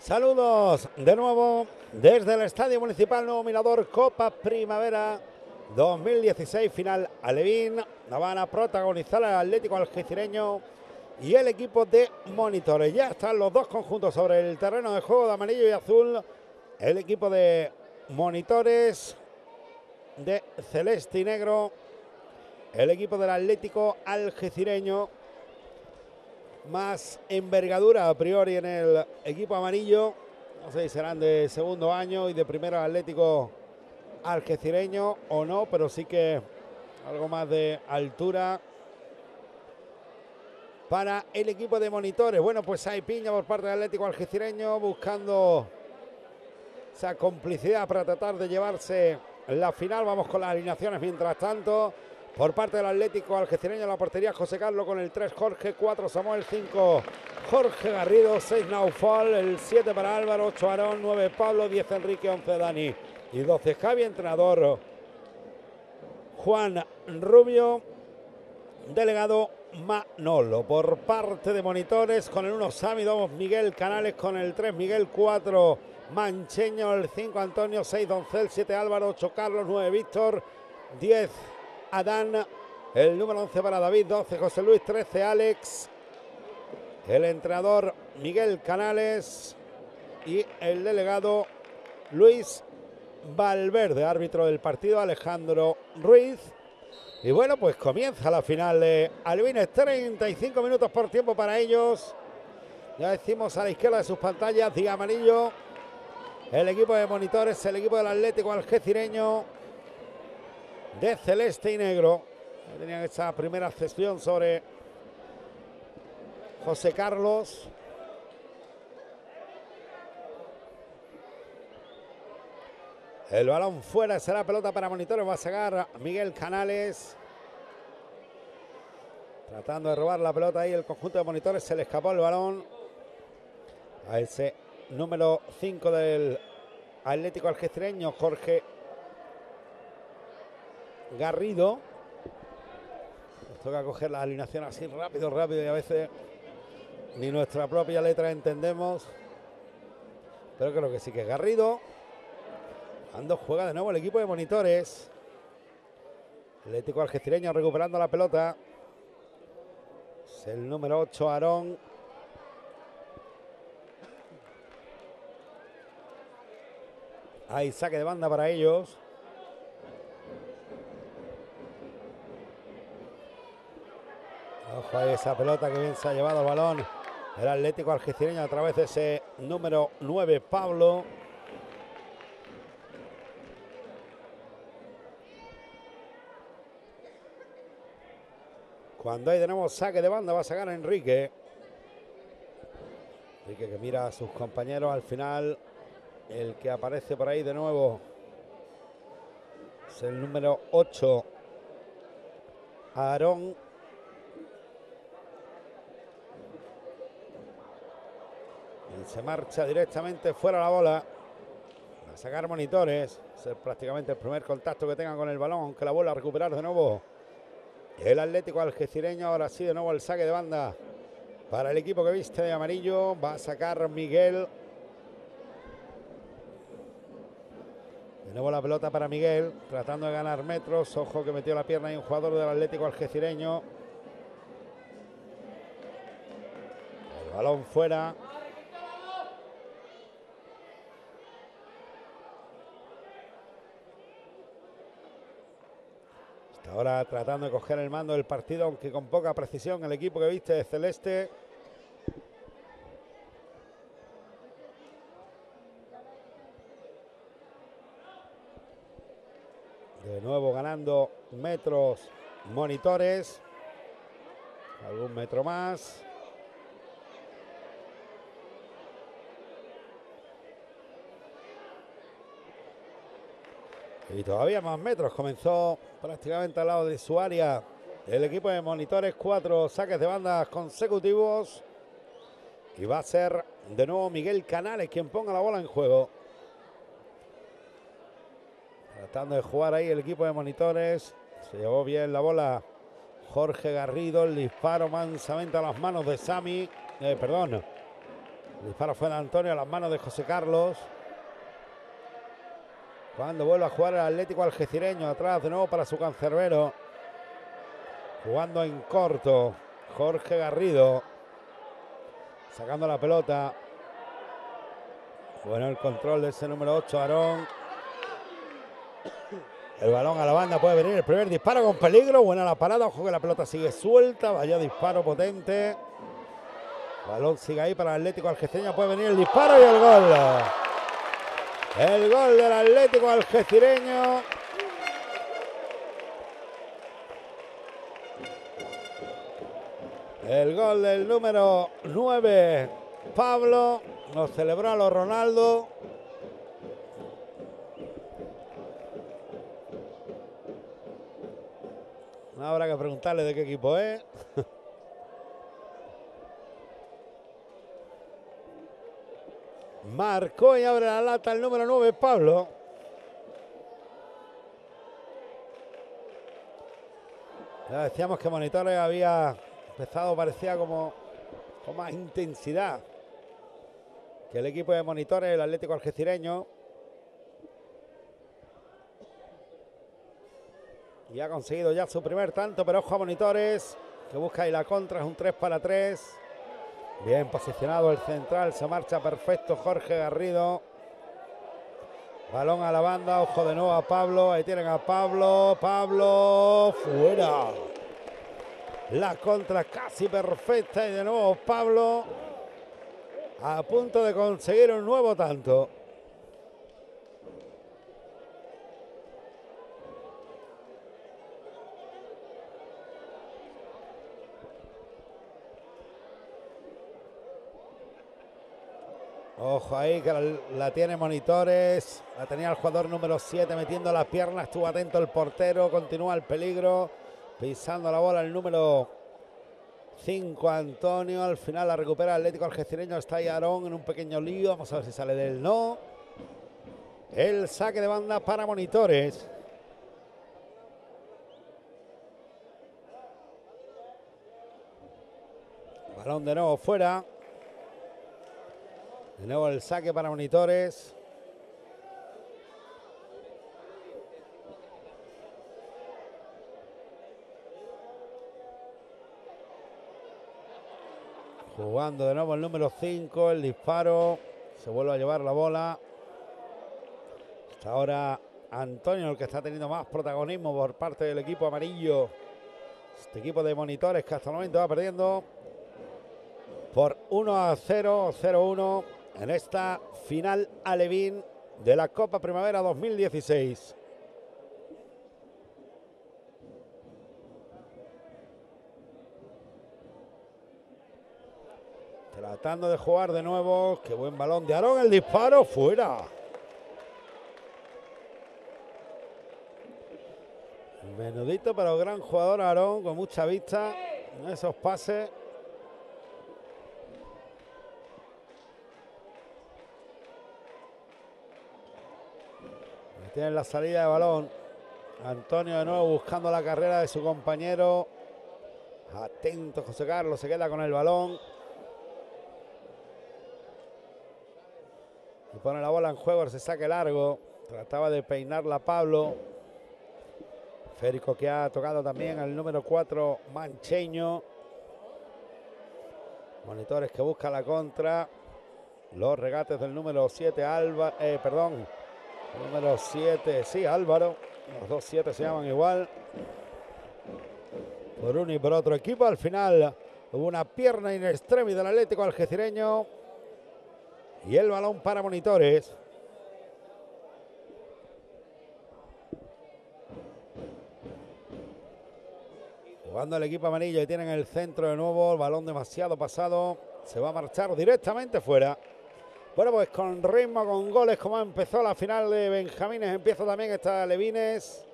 Saludos de nuevo desde el Estadio Municipal Nuevo Mirador, Copa Primavera 2016, final Alevín. La van a protagonizar el Atlético Algecireño y el equipo de monitores. Ya están los dos conjuntos sobre el terreno de juego de amarillo y azul. El equipo de monitores de celeste y negro. El equipo del Atlético Algecireño. Más envergadura a priori en el equipo amarillo. No sé si serán de segundo año y de primero Atlético Algecireño o no, pero sí que algo más de altura para el equipo de monitores. Bueno, pues hay piña por parte del Atlético Algecireño buscando esa complicidad para tratar de llevarse la final. Vamos con las alineaciones mientras tanto. Por parte del Atlético Algecireño, la portería José Carlos con el 3 Jorge, 4 Samuel, 5 Jorge Garrido, 6 Naufal, el 7 para Álvaro, 8 Aarón, 9 Pablo, 10 Enrique, 11 Dani y 12 Javi. Entrenador Juan Rubio, delegado Manolo. Por parte de monitores, con el 1 Sami, 2 Miguel Canales, con el 3 Miguel, 4 Mancheño, el 5 Antonio, 6 Doncel, 7 Álvaro, 8 Carlos, 9 Víctor, 10 Adán, el número 11 para David, 12 José Luis, 13 Alex, el entrenador Miguel Canales y el delegado Luis Valverde, árbitro del partido Alejandro Ruiz. Y bueno, pues comienza la final de Albines, 35 minutos por tiempo para ellos. Ya decimos a la izquierda de sus pantallas, de amarillo, el equipo de monitores, el equipo del Atlético Algecireño de celeste y negro. Tenían esa primera cesión sobre José Carlos. El balón fuera, será pelota para monitores. Va a sacar Miguel Canales. Tratando de robar la pelota ahí el conjunto de monitores. Se le escapó el balón a ese número 5 del Atlético Algecireño, Jorge Garrido. Nos toca coger la alineación así rápido y a veces ni nuestra propia letra entendemos. Pero creo que sí que es Garrido. Cuando juega de nuevo el equipo de monitores. Atlético Algecireño recuperando la pelota. Es el número 8 Aarón. Hay saque de banda para ellos. Ojo ahí esa pelota que bien se ha llevado el balón el Atlético Algecireño a través de ese número 9 Pablo. Cuando ahí tenemos saque de banda va a sacar a Enrique. Enrique que mira a sus compañeros al final. El que aparece por ahí de nuevo es el número 8 Aarón. Y se marcha directamente fuera la bola. A sacar monitores. Es prácticamente el primer contacto que tengan con el balón, aunque la bola a recuperar de nuevo el Atlético Algecireño. Ahora sí de nuevo el saque de banda para el equipo que viste de amarillo. Va a sacar Miguel. De nuevo la pelota para Miguel, tratando de ganar metros. Ojo que metió la pierna ahí un jugador del Atlético Algecireño. El balón fuera. Hasta ahora tratando de coger el mando del partido, aunque con poca precisión, el equipo que viste de celeste. De nuevo ganando metros monitores. Algún metro más. Y todavía más metros. Comenzó prácticamente al lado de su área el equipo de monitores. 4 saques de bandas consecutivos. Y va a ser de nuevo Miguel Canales quien ponga la bola en juego. Tratando de jugar ahí el equipo de monitores. Se llevó bien la bola Jorge Garrido. El disparo mansamente a las manos de Sami. El disparo fue de Antonio a las manos de José Carlos. Cuando vuelve a jugar el Atlético algecireño, atrás de nuevo para su cancerbero. Jugando en corto, Jorge Garrido. Sacando la pelota. Bueno, el control de ese número 8, Aarón. El balón a la banda, puede venir el primer disparo con peligro. Buena la parada, ojo que la pelota sigue suelta. Vaya disparo potente. Balón sigue ahí para el Atlético algecireño. Puede venir el disparo y el gol. El gol del Atlético algecireño. El gol del número 9, Pablo. Lo celebró a los Ronaldo. No habrá que preguntarle de qué equipo es. Marcó y abre la lata el número 9, Pablo. Ya decíamos que Monitores había empezado, parecía como con más intensidad que el equipo de Monitores, el Atlético algecireño. Y ha conseguido ya su primer tanto, pero ojo a Monitores, que busca ahí la contra, es un 3-3. Bien posicionado el central, se marcha perfecto Jorge Garrido. Balón a la banda, ojo de nuevo a Pablo, ahí tienen a Pablo, Pablo, fuera. La contra casi perfecta y de nuevo Pablo a punto de conseguir un nuevo tanto. Ojo ahí que la tiene Monitores. La tenía el jugador número 7 metiendo las piernas. Estuvo atento el portero. Continúa el peligro. Pisando la bola el número 5, Antonio. Al final la recupera el Atlético algecireño. Está ahí Aarón en un pequeño lío. Vamos a ver si sale del no. El saque de banda para Monitores. Balón de nuevo fuera. De nuevo el saque para Monitores. Jugando de nuevo el número 5, el disparo. Se vuelve a llevar la bola. Hasta ahora Antonio el que está teniendo más protagonismo por parte del equipo amarillo. Este equipo de Monitores que hasta el momento va perdiendo por 1-0, 0-1 en esta final alevín de la Copa Primavera 2016. Tratando de jugar de nuevo. Qué buen balón de Aarón. El disparo fuera. Menudito pero gran jugador Aarón, con mucha vista en esos pases. Tiene la salida de balón. Antonio de nuevo buscando la carrera de su compañero. Atento José Carlos, se queda con el balón. Y pone la bola en juego, ese saque largo. Trataba de peinarla Pablo. Férico que ha tocado también al número 4, Mancheño. Monitores que busca la contra. Los regates del número 7, número 7, sí, Álvaro. Los dos 7 se llaman igual. Por uno y por otro equipo. Al final hubo una pierna in extremis del Atlético algecireño. Y el balón para Monitores. Jugando el equipo amarillo y tienen el centro de nuevo. El balón demasiado pasado. Se va a marchar directamente fuera. Bueno, pues con ritmo, con goles, como empezó la final de Benjamines, empieza también esta Alevines.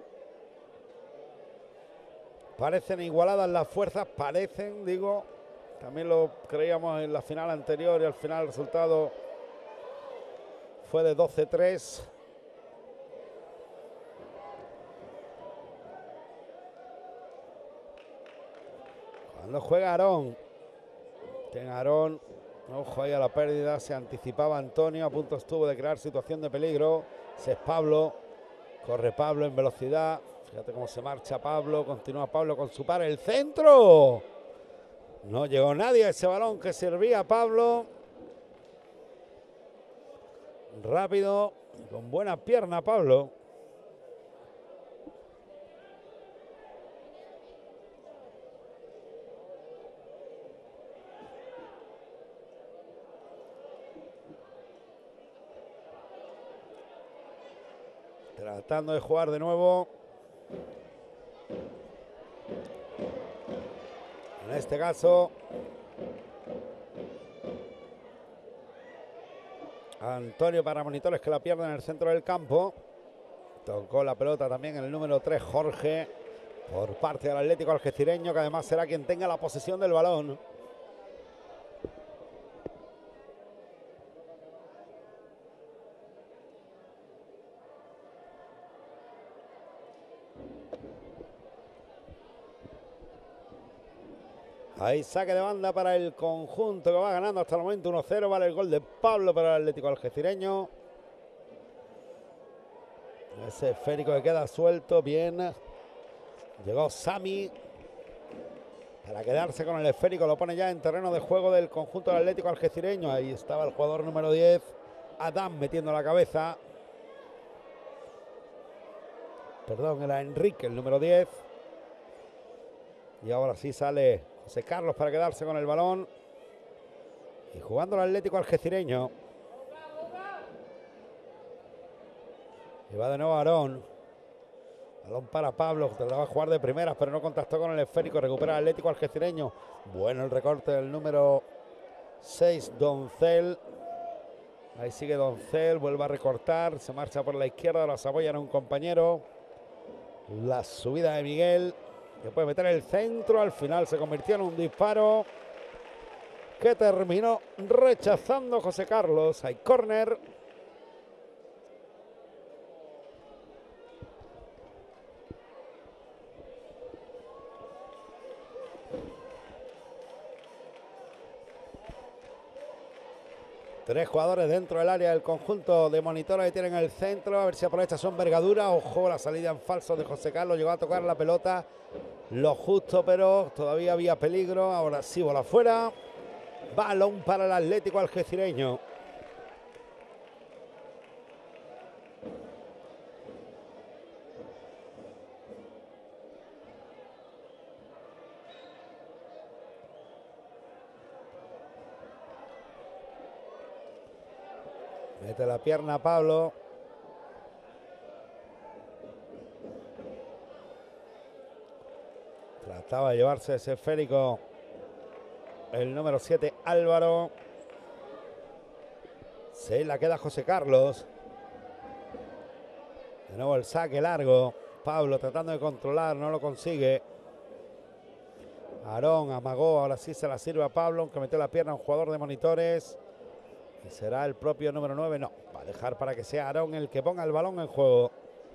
Parecen igualadas las fuerzas, parecen, digo. También lo creíamos en la final anterior y al final el resultado fue de 12-3. Cuando juega Aarón. Tiene Aarón. Ojo ahí a la pérdida, se anticipaba Antonio, a punto estuvo de crear situación de peligro. Ese es Pablo, corre Pablo en velocidad. Fíjate cómo se marcha Pablo, continúa Pablo con su par, el centro. No llegó nadie a ese balón que servía a Pablo. Rápido, con buena pierna Pablo. Tratando de jugar de nuevo. En este caso, Antonio para Monitores, que la pierde en el centro del campo. Tocó la pelota también en el número 3, Jorge, por parte del Atlético Algecireño, que además será quien tenga la posesión del balón. Ahí saque de banda para el conjunto que va ganando hasta el momento 1-0. Vale el gol de Pablo para el Atlético Algecireño. Ese esférico que queda suelto, bien. Llegó Sami para quedarse con el esférico. Lo pone ya en terreno de juego del conjunto del Atlético Algecireño. Ahí estaba el jugador número 10, Adán, metiendo la cabeza. Perdón, era Enrique, el número 10. Y ahora sí sale José Carlos para quedarse con el balón. Y jugando el Atlético Algecireño. Y va de nuevo Aarón. Balón para Pablo, que trataba de jugar de primeras, pero no contactó con el esférico. Recupera el Atlético Algecireño. Bueno el recorte del número 6, Doncel. Ahí sigue Doncel, vuelve a recortar. Se marcha por la izquierda, las apoya en un compañero. La subida de Miguel, que puede meter el centro. Al final se convirtió en un disparo que terminó rechazando José Carlos. Hay córner. Tres jugadores dentro del área del conjunto de Monitores que tienen el centro. A ver si aprovecha su envergadura. Ojo, la salida en falso de José Carlos. Llegó a tocar la pelota lo justo, pero todavía había peligro. Ahora sí, bola fuera. Balón para el Atlético Algecireño. Mete la pierna a Pablo. Trataba de llevarse ese esférico el número 7, Álvaro. Se la queda José Carlos. De nuevo el saque largo. Pablo tratando de controlar, no lo consigue. Aarón amagó, ahora sí se la sirve a Pablo, aunque metió la pierna a un jugador de Monitores. Y será el propio número 9, no, va a dejar para que sea Aarón el que ponga el balón en juego.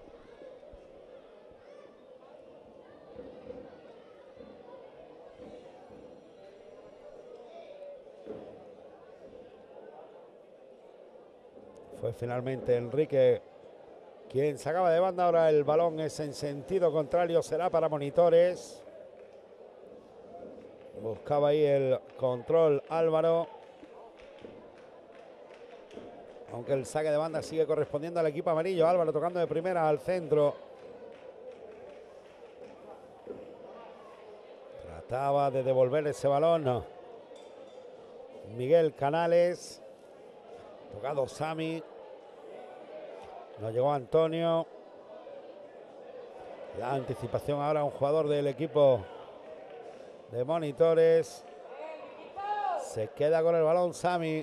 Fue finalmente Enrique quien sacaba de banda. Ahora el balón es en sentido contrario, será para Monitores. Buscaba ahí el control Álvaro. Aunque el saque de banda sigue correspondiendo al equipo amarillo. Álvaro tocando de primera al centro. Trataba de devolver ese balón, no. Miguel Canales. Tocado Sami. No llegó Antonio. La anticipación ahora a un jugador del equipo de Monitores. Se queda con el balón Sami.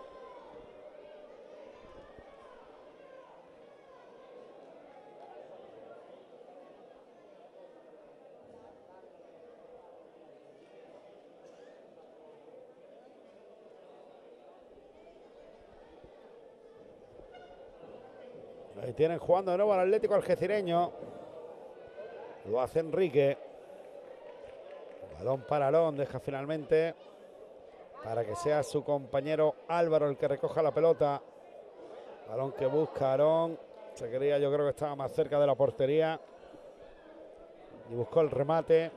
Ahí tienen jugando de nuevo al Atlético Algecireño. Lo hace Enrique. Balón para Aarón, deja finalmente para que sea su compañero Álvaro el que recoja la pelota. Balón que busca Aarón. Se quería, yo creo que estaba más cerca de la portería. Y buscó el remate.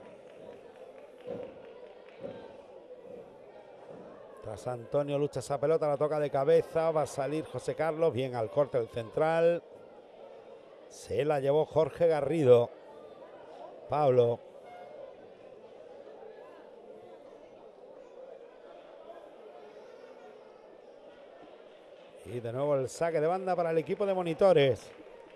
Tras Antonio lucha esa pelota, la toca de cabeza. Va a salir José Carlos. Bien al corte del central. Se la llevó Jorge Garrido. Pablo. Y de nuevo el saque de banda para el equipo de monitores.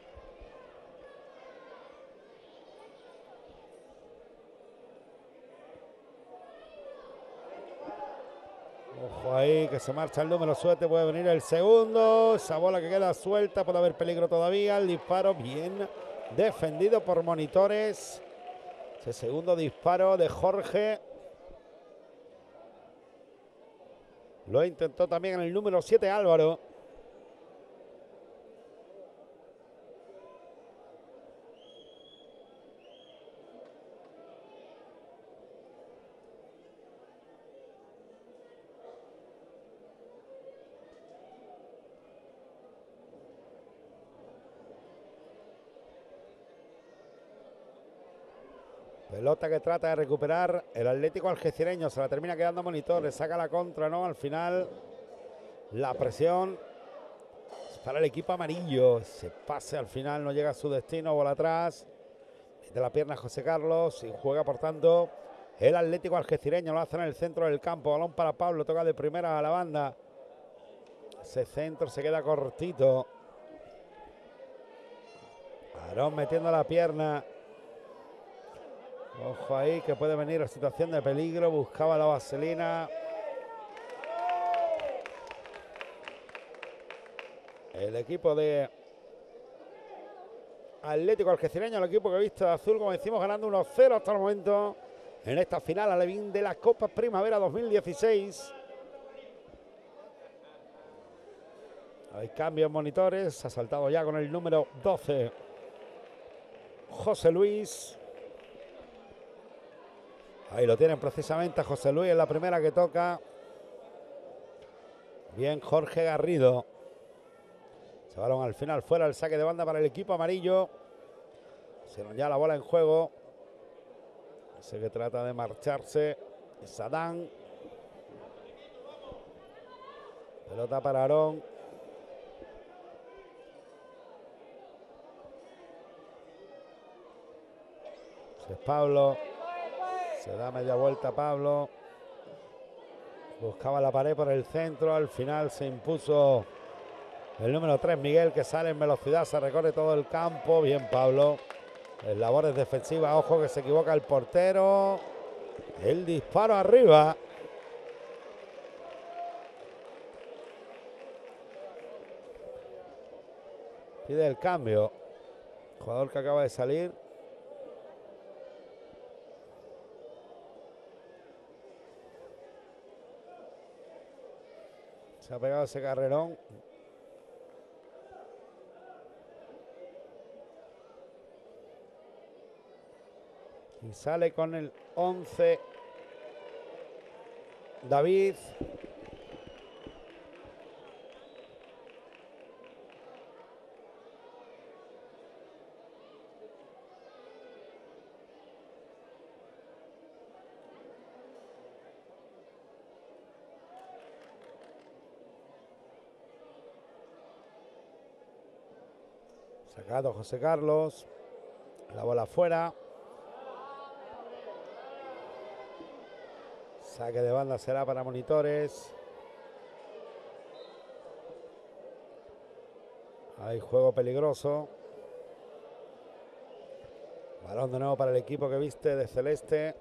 Ojo ahí que se marcha el número 7. Puede venir el segundo. Esa bola que queda suelta. Puede haber peligro todavía. El disparo bien defendido por monitores. Ese segundo disparo de Jorge. Lo intentó también en el número 7 Álvaro. Pelota que trata de recuperar el Atlético algecireño. Se la termina quedando monitores. Saca la contra, ¿no? Al final la presión para el equipo amarillo. Ese pase al final no llega a su destino. Bola atrás. De la pierna José Carlos. Y juega por tanto el Atlético algecireño. Lo hace en el centro del campo. Balón para Pablo. Toca de primera a la banda. Ese centro se queda cortito. Aarón metiendo la pierna. Ojo ahí que puede venir la situación de peligro. Buscaba la vaselina. El equipo de Atlético algecireño, el equipo que viste de azul, como decimos, ganando 1-0 hasta el momento en esta final alevín de la Copa Primavera 2016. Hay cambio en monitores. Ha saltado ya con el número 12 José Luis. Ahí lo tienen precisamente a José Luis en la primera que toca. Bien Jorge Garrido. Se balón al final fuera, el saque de banda para el equipo amarillo. Se nos ya la bola en juego. Ese que trata de marcharse es Adán. Pelota para Aarón. Ese es Pablo. Se da media vuelta Pablo. Buscaba la pared por el centro. Al final se impuso el número 3 Miguel, que sale en velocidad. Se recorre todo el campo. Bien Pablo. En labores defensivas. Ojo que se equivoca el portero. El disparo arriba. Pide el cambio. Jugador que acaba de salir. Se ha pegado ese carrerón. Y sale con el 11 David. Sacado José Carlos. La bola afuera. Saque de banda será para monitores. Hay juego peligroso. Balón de nuevo para el equipo que viste de celeste.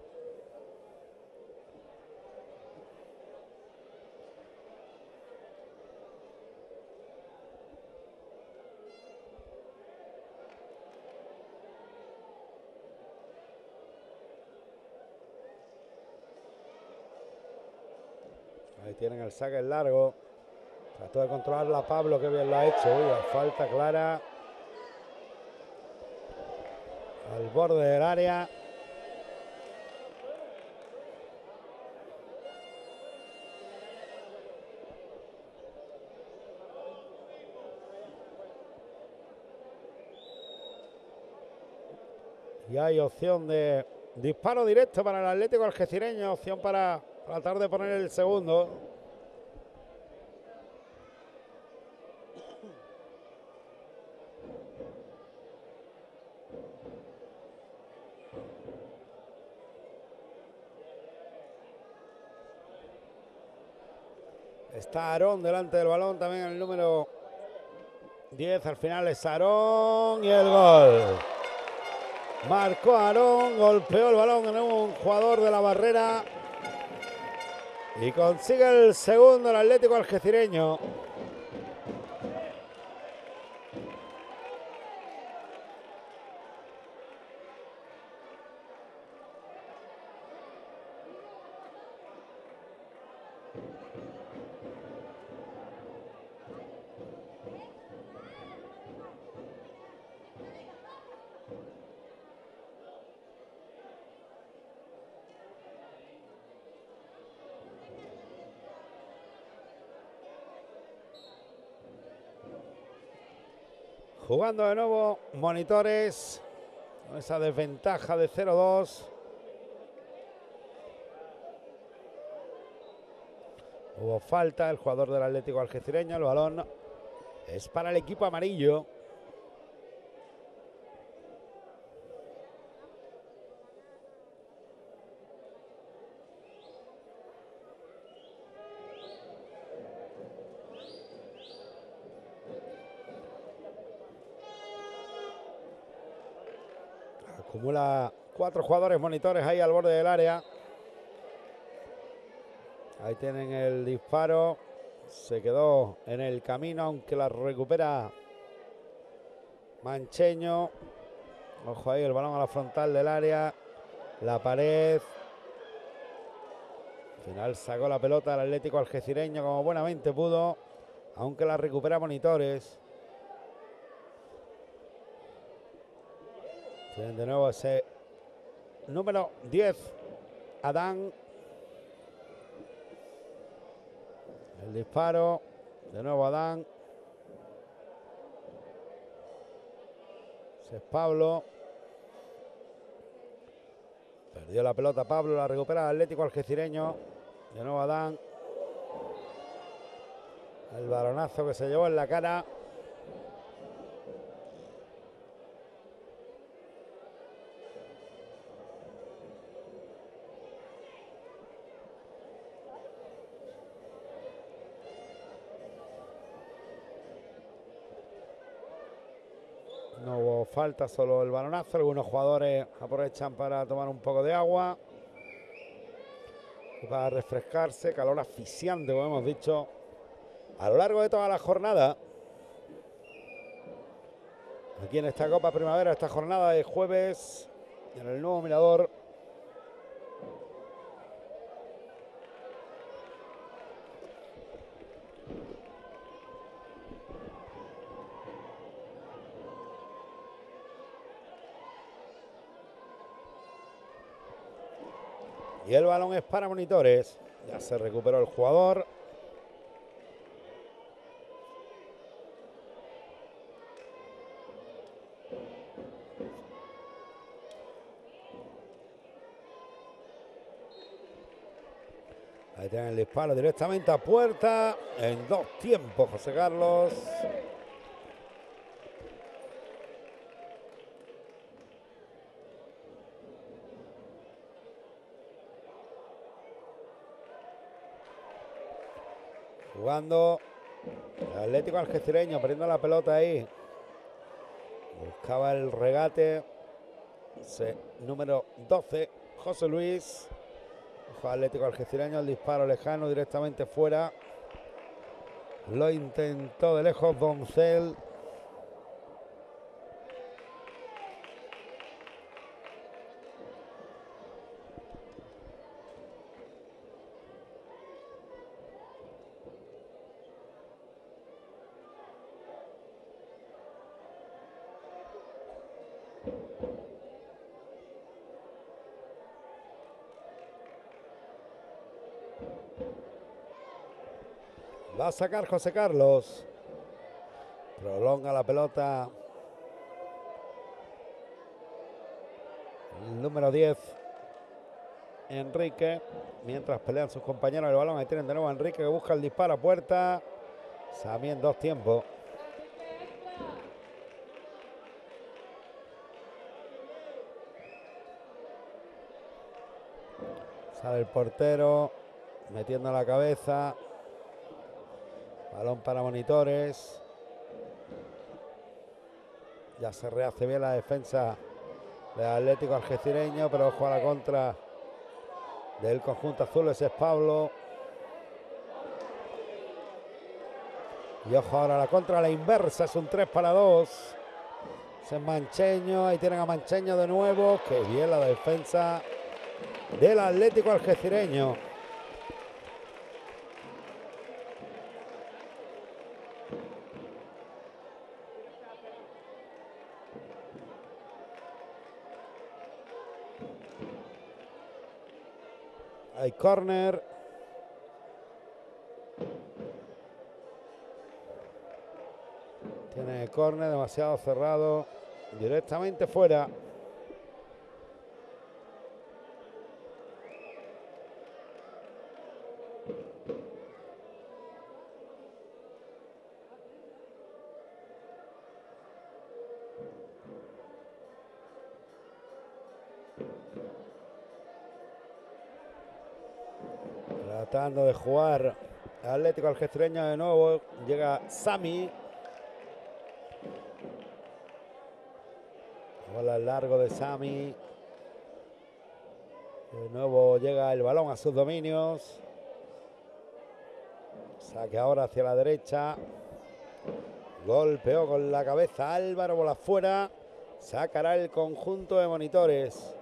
Ahí tienen el saque largo. Trató de controlarla a Pablo, que bien lo ha hecho. Uy, falta clara. Al borde del área. Y hay opción de disparo directo para el Atlético algecireño. Opción para tratar de poner el segundo. Está Aarón delante del balón, también el número 10. Al final es Aarón y el gol. Marcó Aarón, golpeó el balón en un jugador de la barrera y consigue el segundo el Atlético algecireño. Jugando de nuevo Monitores, con esa desventaja de 0-2. Hubo falta, el jugador del Atlético algecireño, el balón es para el equipo amarillo. Acumula 4 jugadores Monitores ahí al borde del área. Ahí tienen el disparo. Se quedó en el camino, aunque la recupera Mancheño. Ojo ahí, el balón a la frontal del área. La pared. Al final sacó la pelota al Atlético algecireño como buenamente pudo, aunque la recupera Monitores. Tienen de nuevo ese número 10, Adán. El disparo, de nuevo Adán. Ese es Pablo. Perdió la pelota Pablo, la recupera el Atlético algecireño. De nuevo Adán. El balonazo que se llevó en la cara. No hubo falta, solo el balonazo. Algunos jugadores aprovechan para tomar un poco de agua y para refrescarse. Calor asfixiante, como hemos dicho, a lo largo de toda la jornada. Aquí en esta Copa Primavera, esta jornada de jueves, en el nuevo Mirador. Y el balón es para Monitores. Ya se recuperó el jugador. Ahí tienen el disparo directamente a puerta. En 2 tiempos, José Carlos. Jugando el Atlético algecireño, perdiendo la pelota ahí. Buscaba el regate. Ese número 12, José Luis. Ojo, Atlético algecireño, el disparo lejano directamente fuera. Lo intentó de lejos Doncel. Va a sacar José Carlos. Prolonga la pelota. el número 10, Enrique, mientras pelean sus compañeros el balón. Ahí tienen de nuevo a Enrique que busca el disparo a puerta. Sami en 2 tiempos. Sale el portero, metiendo la cabeza. Balón para monitores. Ya se rehace bien la defensa del Atlético algecireño, pero ojo a la contra del conjunto azul. Ese es Pablo. Y ojo ahora a la contra, a la inversa. Es un 3-2. Ese es Mancheño. Ahí tienen a Mancheño de nuevo. Qué bien la defensa del Atlético algecireño. Hay córner. Tiene el córner demasiado cerrado. Directamente fuera. Tratando de jugar Atlético algecireño de nuevo. Llega Sami. Bola al largo de Sami. De nuevo llega el balón a sus dominios. Saque ahora hacia la derecha. Golpeó con la cabeza Álvaro, bola fuera. Sacará el conjunto de monitores.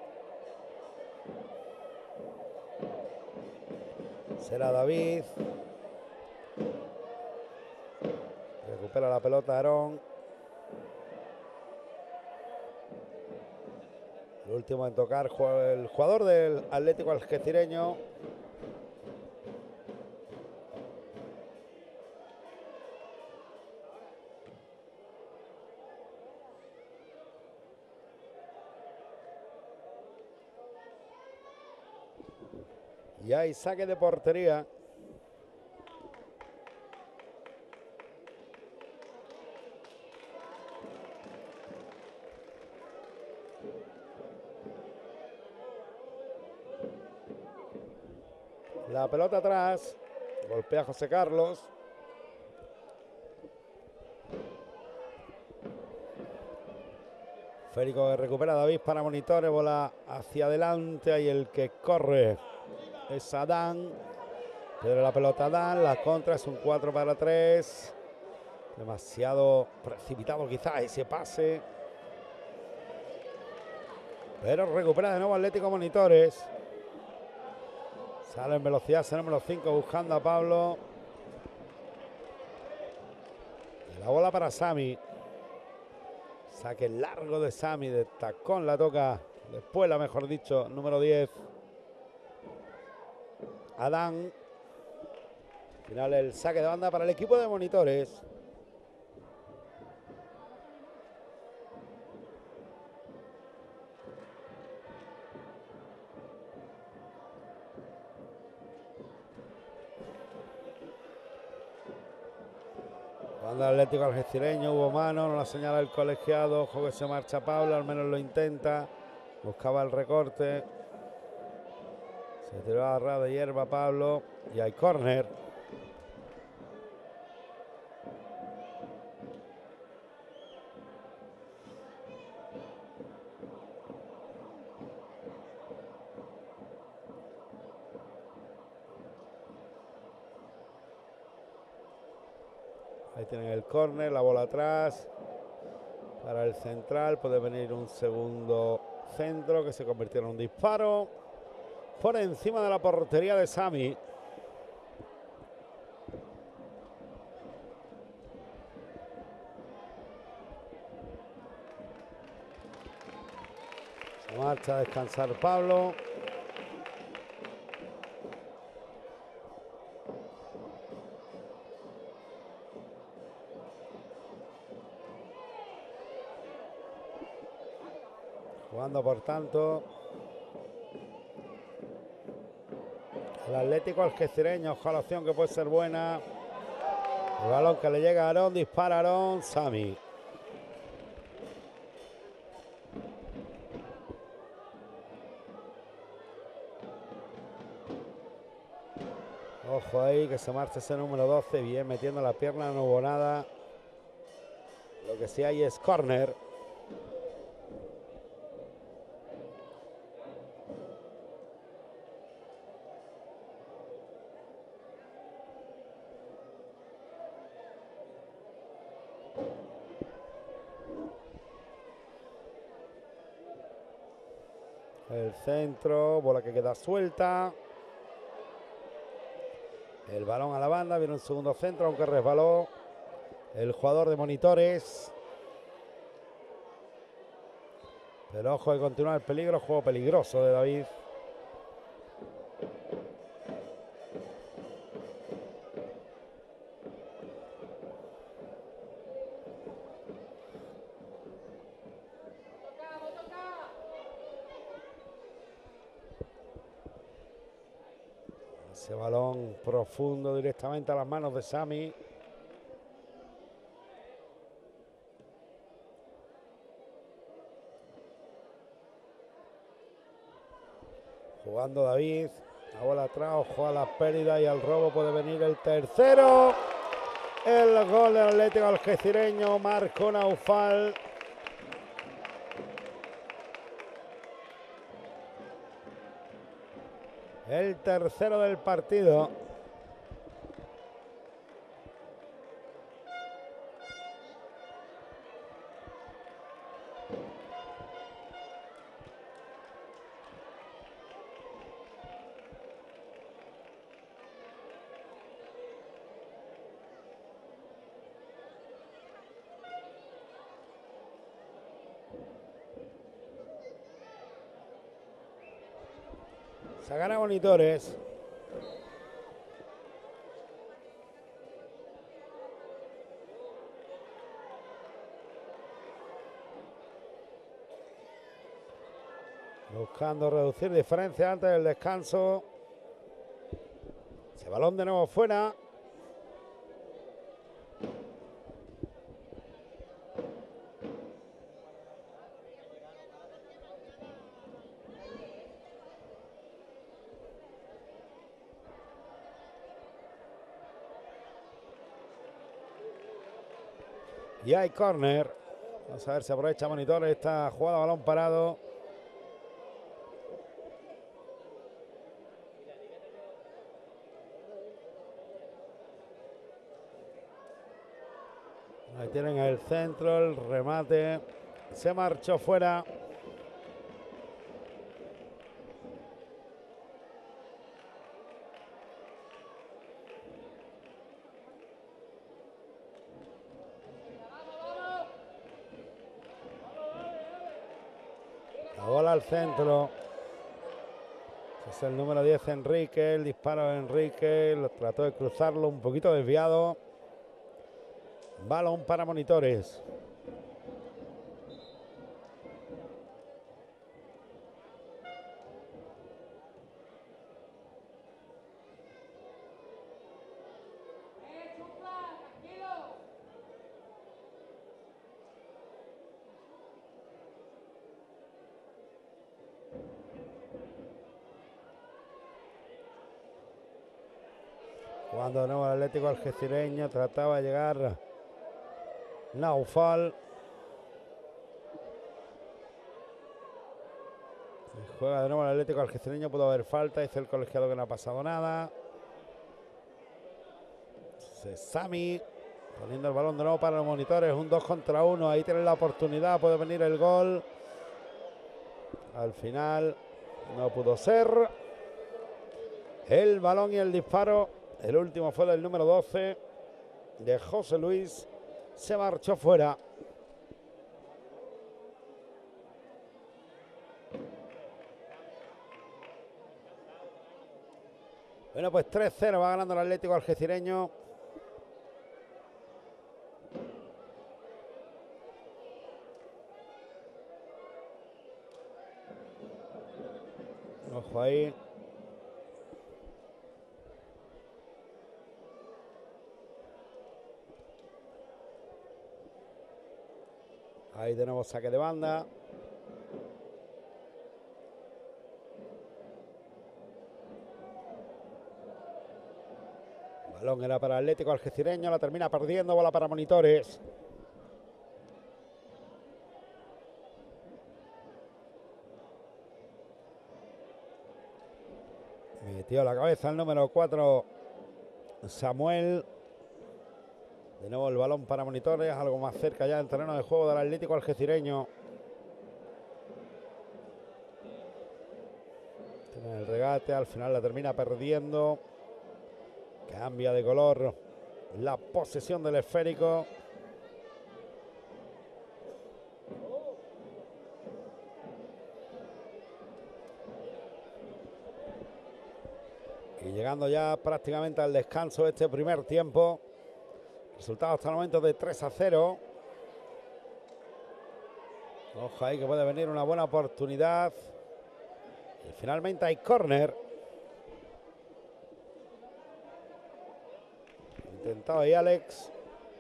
Será David. Recupera la pelota Aarón. El último en tocar el jugador del Atlético algecireño. Y hay saque de portería. La pelota atrás. Golpea José Carlos. Férico que recupera a David para monitores. Bola hacia adelante. Ahí el que corre es Adán. Pierde la pelota Adán. La contra es un 4-3. Demasiado precipitado quizás ese pase. Pero recupera de nuevo Atlético Monitores. Sale en velocidad, será número 5 buscando a Pablo. Y la bola para Sami. Saque largo de Sami, de tacón la toca. Después la mejor dicho, número 10. Adán. Final el saque de banda para el equipo de monitores. Cuando el Atlético algecireño hubo mano, no la señala el colegiado. Ojo que se marcha Pablo, al menos lo intenta. Buscaba el recorte. Se tiró a ras de hierba Pablo. Y hay córner. Ahí tienen el córner, la bola atrás. Para el central puede venir un segundo centro que se convirtió en un disparo. Por encima de la portería de Sami. Se marcha a descansar Pablo. Jugando jugando por tanto el Atlético Algecireño. Ojo a la opción que puede ser buena. El balón que le llega a Aarón, dispara Aarón, Sami. Ojo ahí que se marcha ese número 12, bien metiendo la pierna, no hubo nada. Lo que sí hay es córner. El centro, bola que queda suelta. El balón a la banda, viene un segundo centro, aunque resbaló el jugador de monitores. Pero ojo que continúa el peligro, juego peligroso de David. Ese balón profundo directamente a las manos de Sami. Jugando David. La bola atrás, ojo a las pérdidas y al robo puede venir el tercero. El gol del Atlético Algecireño, marcó Naufal. El tercero del partido. Se gana monitores. Buscando reducir diferencia antes del descanso. Ese balón de nuevo fuera. Y hay córner. Vamos a ver si aprovecha monitores esta jugada, balón parado. Ahí tienen el centro, el remate. Se marchó fuera. La bola al centro. Es el número 10, Enrique. El disparo de Enrique. Lo trató de cruzarlo, un poquito desviado. Balón para monitores. Jugando de nuevo el Atlético Algecireño. Trataba de llegar Naufal. Juega de nuevo el Atlético Algecireño. Pudo haber falta. Dice el colegiado que no ha pasado nada. Sami poniendo el balón de nuevo para los monitores. Un 2 contra 1. Ahí tienen la oportunidad. Puede venir el gol. Al final no pudo ser. El balón y el disparo. El último fue del número 12 de José Luis. Se marchó fuera. Bueno, pues 3-0 va ganando el Atlético Algecireño. Ojo ahí. Ahí de nuevo saque de banda. Balón era para Atlético Algecireño, la termina perdiendo, bola para Monitores. Metió la cabeza el número 4, Samuel. De nuevo el balón para Monitores, algo más cerca ya del terreno de juego del Atlético Algecireño. Tiene el regate, al final la termina perdiendo. Cambia de color la posesión del esférico. Y llegando ya prácticamente al descanso de este primer tiempo. Resultado hasta el momento de 3-0. Ojo ahí que puede venir una buena oportunidad. Y finalmente hay córner. Intentado ahí Alex.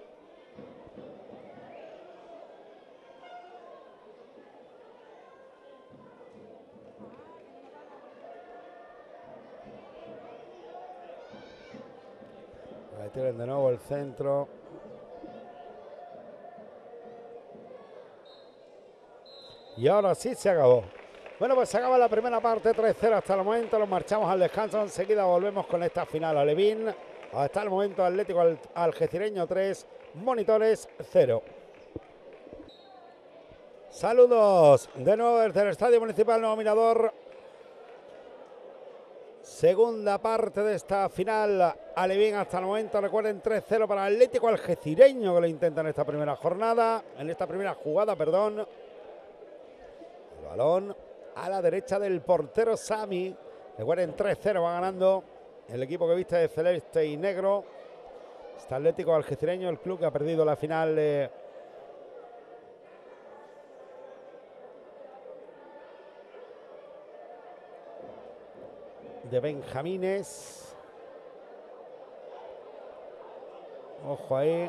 Ahí tienen de nuevo el centro. Y ahora sí se acabó. Bueno, pues se acaba la primera parte, 3-0 hasta el momento. Nos marchamos al descanso. Enseguida volvemos con esta final. Alevín. Hasta el momento Atlético Algecireño 3, Monitores 0. Saludos de nuevo desde el Estadio Municipal Nuevo Mirador. Segunda parte de esta final. Alevín hasta el momento, recuerden, 3-0 para Atlético Algecireño, que lo intenta en esta primera jornada. En esta primera jugada, perdón. El balón a la derecha del portero Sami. Recuerden, 3-0 va ganando el equipo que viste de celeste y negro. Está Atlético Algecireño, el club que ha perdido la final de Benjamines. Ojo ahí.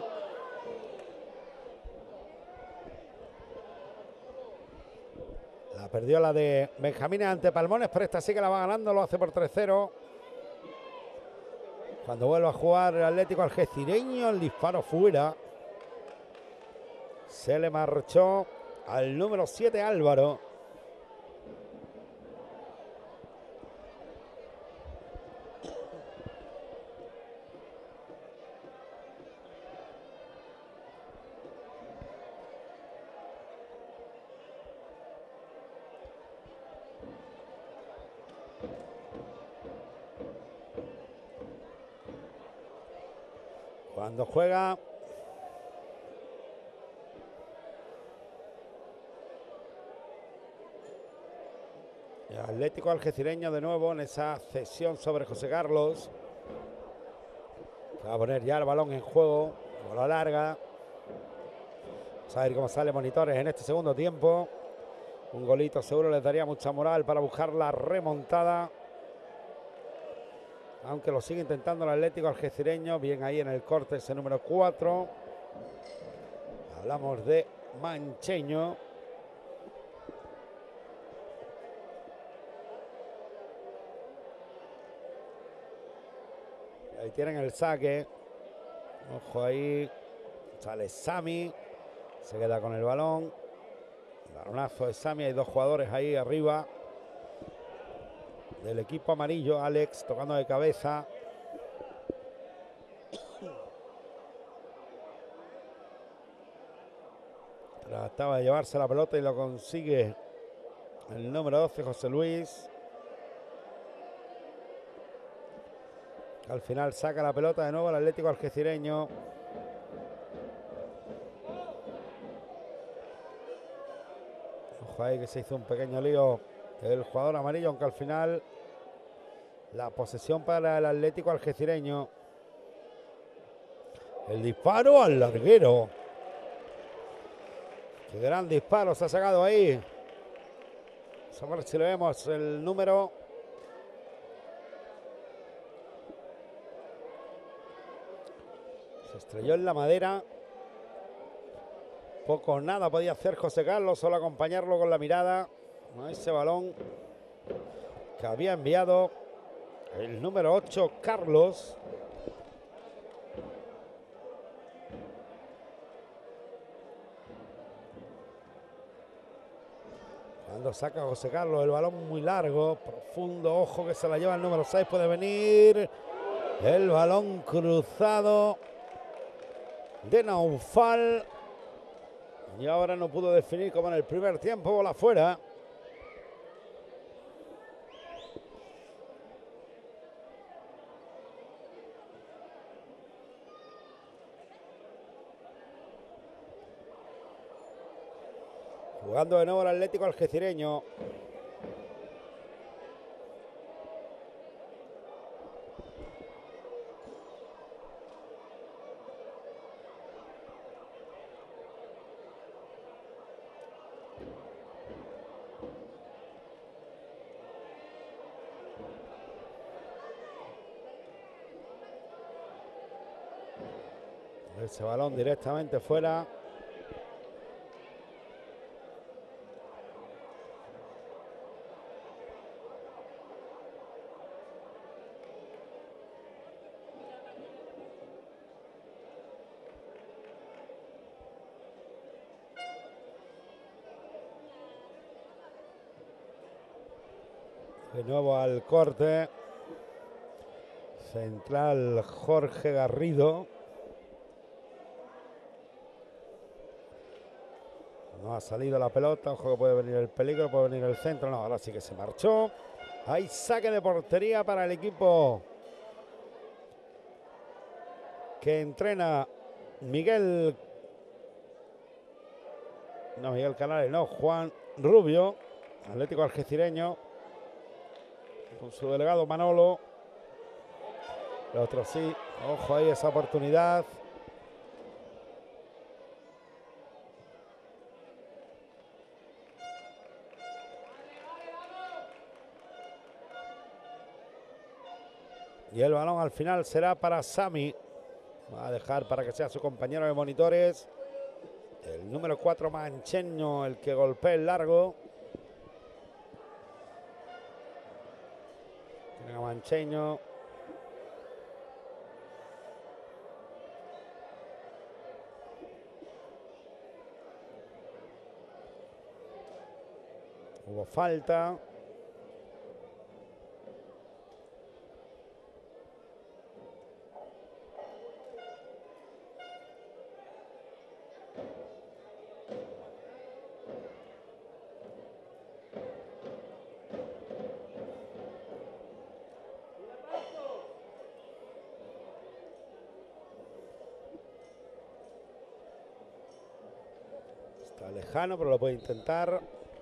La perdió la de Benjamines ante Palmones, pero esta sí que la va ganando, lo hace por 3-0. Cuando vuelve a jugar el Atlético Algecireño, el disparo fuera. Se le marchó al número 7, Álvaro. Cuando juega el Atlético Algecireño de nuevo en esa cesión sobre José Carlos, que va a poner ya el balón en juego, bola larga. Vamos a ver cómo sale Monitores en este segundo tiempo. Un golito seguro les daría mucha moral para buscar la remontada, aunque lo sigue intentando el Atlético Algecireño. Bien ahí en el corte ese número 4. Hablamos de Mancheño. Ahí tienen el saque. Ojo ahí. Sale Sami. Se queda con el balón. Balonazo de Sami. Hay dos jugadores ahí arriba del equipo amarillo. Alex tocando de cabeza. Trataba de llevarse la pelota y lo consigue el número 12, José Luis. Al final saca la pelota de nuevo el Atlético Algecireño. Ojo ahí que se hizo un pequeño lío el jugador amarillo, aunque al final la posesión para el Atlético Algecireño. El disparo al larguero. Qué gran disparo se ha sacado ahí. Vamos a ver si lo vemos. El número Se estrelló en la madera. Poco o nada podía hacer José Carlos, solo acompañarlo con la mirada a ese balón que había enviado el número 8, Carlos. Cuando saca José Carlos el balón muy largo, profundo, ojo que se la lleva el número 6, puede venir el balón cruzado de Naufal. Y ahora no pudo definir como en el primer tiempo, bola afuera. Jugando de nuevo el Atlético algecireño. Ese balón directamente fuera. De nuevo al corte. Central Jorge Garrido. No ha salido la pelota. Ojo que puede venir el peligro, puede venir el centro. No, ahora sí que se marchó. Hay saque de portería para el equipo que entrena Miguel Canales, no, Juan Rubio, Atlético algecireño, con su delegado Manolo. El otro sí, ojo ahí esa oportunidad. Y el balón al final será para Sami. Va a dejar para que sea su compañero de monitores. El número 4, Mancheño, el que golpea el largo. Tiene a Mancheño. Hubo falta. Está lejano, pero lo puede intentar.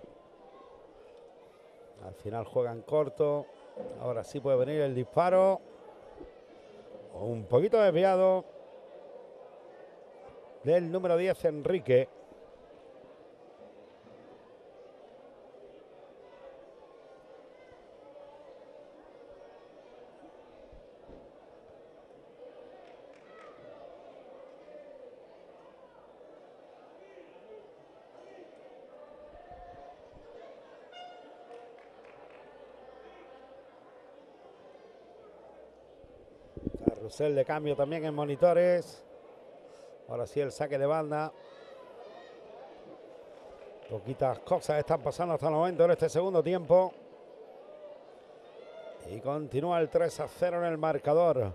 Al final juega en corto. Ahora sí puede venir el disparo. Un poquito desviado del número 10, Enrique. Carrusel de cambio también en monitores. Ahora sí el saque de banda. Poquitas cosas están pasando hasta el momento en este segundo tiempo. Y continúa el 3-0 en el marcador.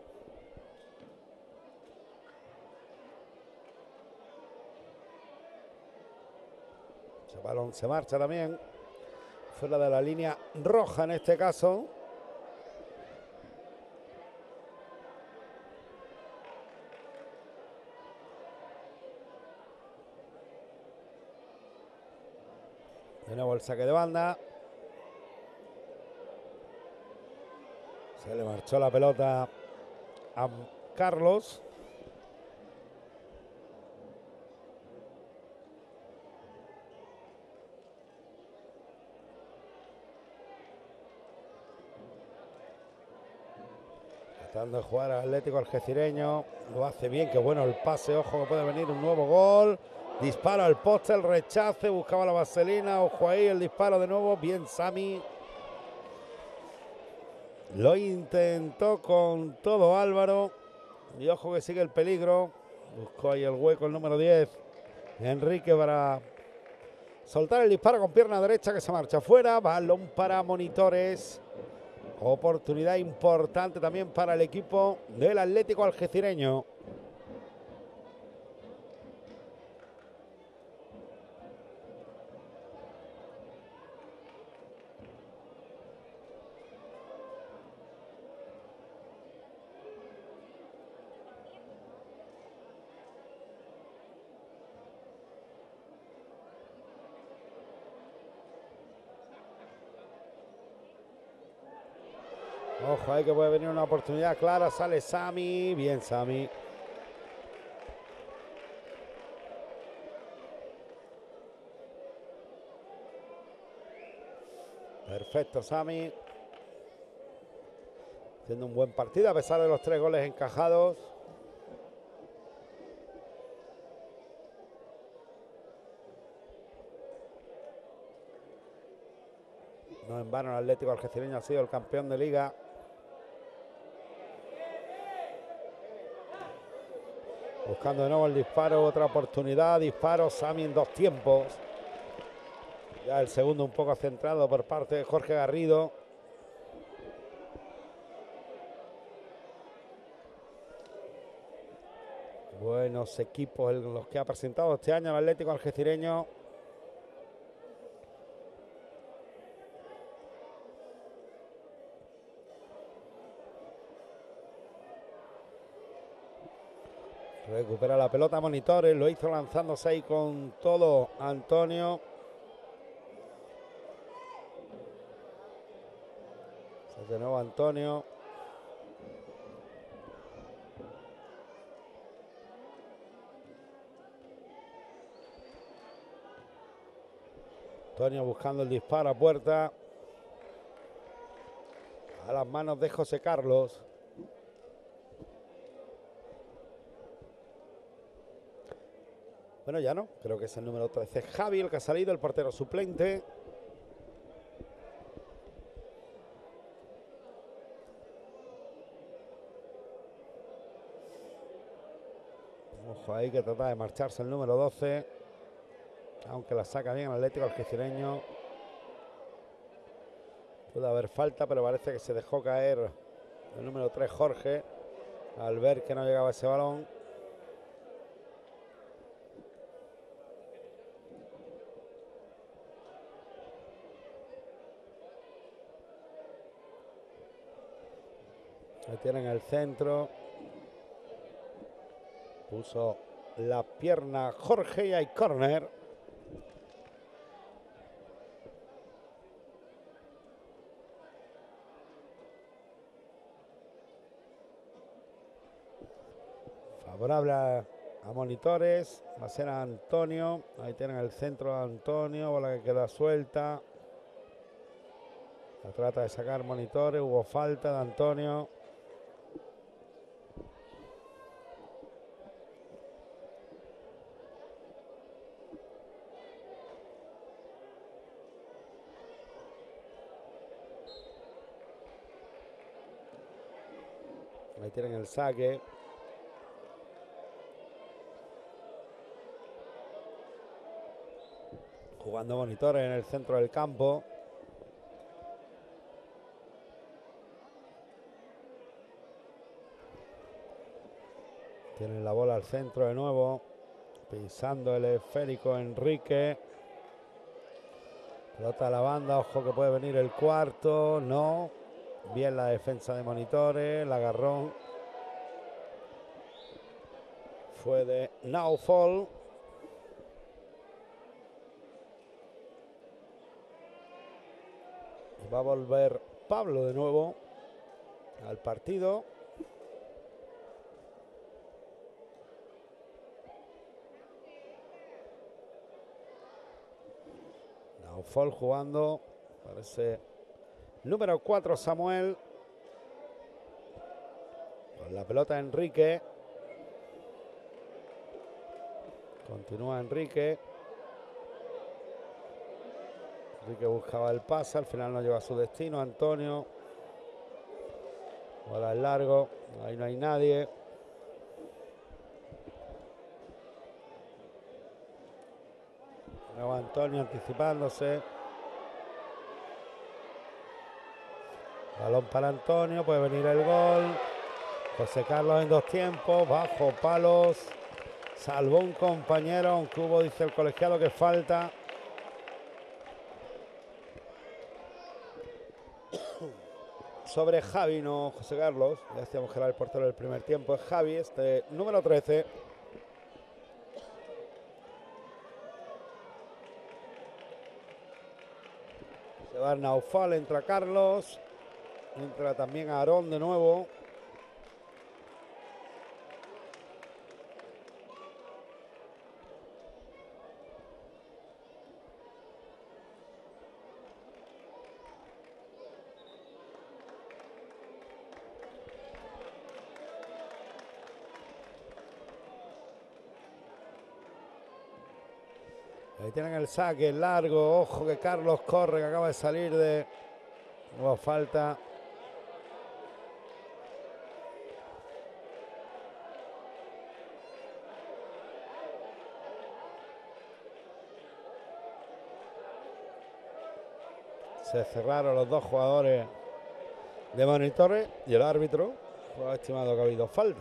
Ese balón se marcha también. Fuera de la línea roja en este caso. De nuevo el saque de banda. Se le marchó la pelota a Carlos. Tratando de jugar al Atlético algecireño. Lo hace bien, qué bueno el pase. Ojo que puede venir un nuevo gol. Disparo al poste, el rechace. Buscaba la vaselina. Ojo ahí, el disparo de nuevo. Bien Sami. Lo intentó con todo Álvaro. Y ojo que sigue el peligro. Buscó ahí el hueco el número 10. Enrique para soltar el disparo con pierna derecha que se marcha fuera. Balón para Monitores. Oportunidad importante también para el equipo del Atlético algecireño. Ojo, ahí que puede venir una oportunidad clara. Sale Sami. Bien, Sami. Perfecto, Sami. Haciendo un buen partido a pesar de los 3 goles encajados. No en vano el Atlético algecireño ha sido el campeón de liga. Buscando de nuevo el disparo, otra oportunidad. Disparo, Sami en 2 tiempos. Ya el segundo un poco centrado por parte de Jorge Garrido. Buenos equipos los que ha presentado este año el Atlético algecireño. Recupera la pelota Monitores, lo hizo lanzándose ahí con todo Antonio. De nuevo Antonio. Antonio buscando el disparo a puerta. A las manos de José Carlos. Bueno, ya no. Creo que es el número 13. Javi, el que ha salido, el portero suplente. Ojo ahí que trata de marcharse el número 12. Aunque la saca bien el Atlético algecireño. Puede haber falta, pero parece que se dejó caer el número 3, Jorge, al ver que no llegaba ese balón. Ahí tienen el centro. Puso la pierna Jorge y hay córner. Favorable a Monitores. Va a ser a Antonio. Ahí tienen el centro de Antonio. Bola que queda suelta. La trata de sacar Monitores. Hubo falta de Antonio. Ahí tienen el saque. Jugando Monitores en el centro del campo. Tienen la bola al centro de nuevo. Pisando el esférico Enrique. Pelota a la banda. Ojo que puede venir el cuarto. No. Bien la defensa de Monitores. El agarrón fue de Naufal. Va a volver Pablo de nuevo al partido. Naufal jugando. Parece número 4 Samuel. La pelota Enrique. Continúa Enrique. Enrique buscaba el pase, al final no lleva a su destino. Antonio. Bola en largo. Ahí no hay nadie. Nuevo Antonio anticipándose. Balón para Antonio, puede venir el gol. José Carlos en 2 tiempos, bajo palos. Salvó un compañero, aunque hubo, dice el colegiado, que falta. Sobre Javi, no José Carlos. Ya decíamos que era el portero del primer tiempo. Es Javi, este número 13. Se va Naufal, entra Carlos. Entra también Aarón de nuevo. Ahí tienen el saque largo. Ojo que Carlos corre, que acaba de salir de... Nueva falta. Se cerraron los dos jugadores de monitores y el árbitro ha estimado que ha habido falta.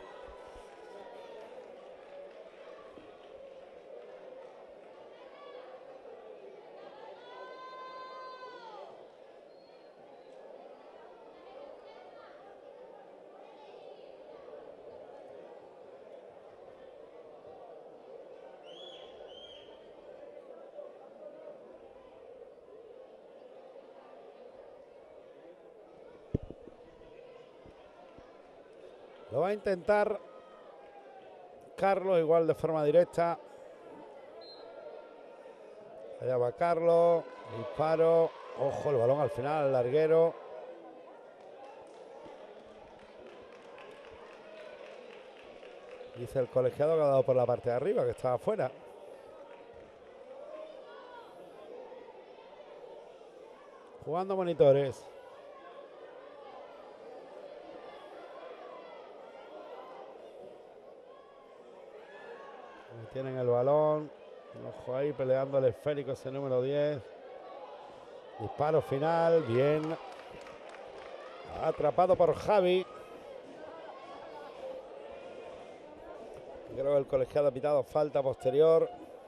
Lo va a intentar Carlos, igual de forma directa. Allá va Carlos. Disparo. Ojo, el balón al final, al larguero. Dice el colegiado que ha dado por la parte de arriba, que estaba afuera. Jugando monitores. Tienen el balón. Ojo ahí peleando el esférico ese número 10. Disparo final. Bien. Atrapado por Javi. Creo que el colegiado ha pitado falta posterior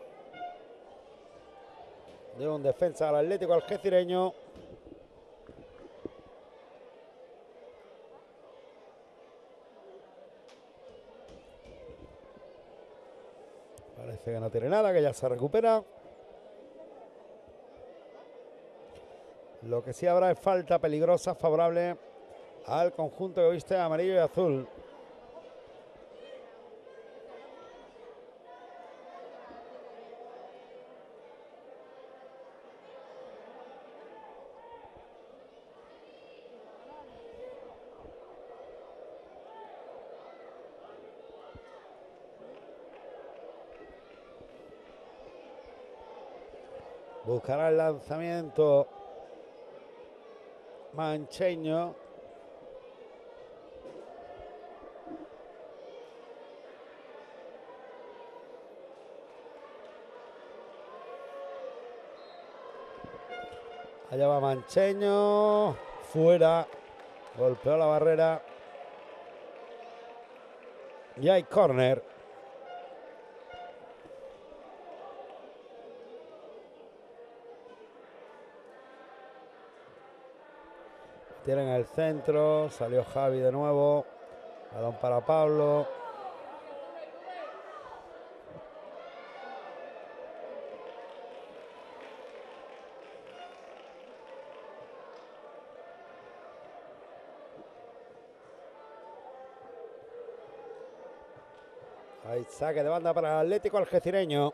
de un defensa al Atlético algecireño. Parece que no tiene nada, que ya se recupera. Lo que sí habrá es falta peligrosa favorable al conjunto que viste amarillo y azul. Buscará el lanzamiento Mancheño. Allá va Mancheño. Fuera. Golpeó la barrera. Y hay córner. Tienen el centro, salió Javi de nuevo, balón para Pablo. Ahí saque de banda para el Atlético algecireño.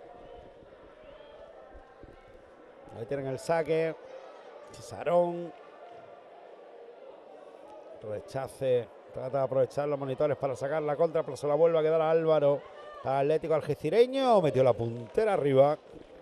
Ahí tienen el saque. Cesarón. Rechace Trata de aprovechar los monitores para sacar la contra, pero se la vuelve a quedar a Álvaro. Para Atlético algecireño, metió la puntera arriba.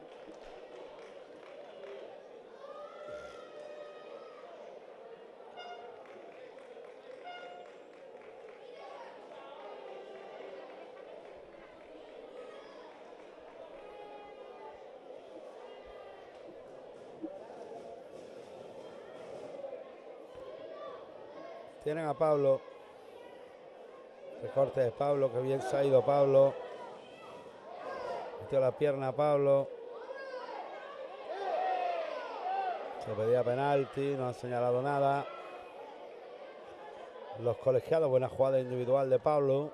Tienen a Pablo. Recorte de Pablo, que bien se ha ido Pablo. Metió la pierna a Pablo. Se pedía penalti, no han señalado nada. Los colegiados, buena jugada individual de Pablo.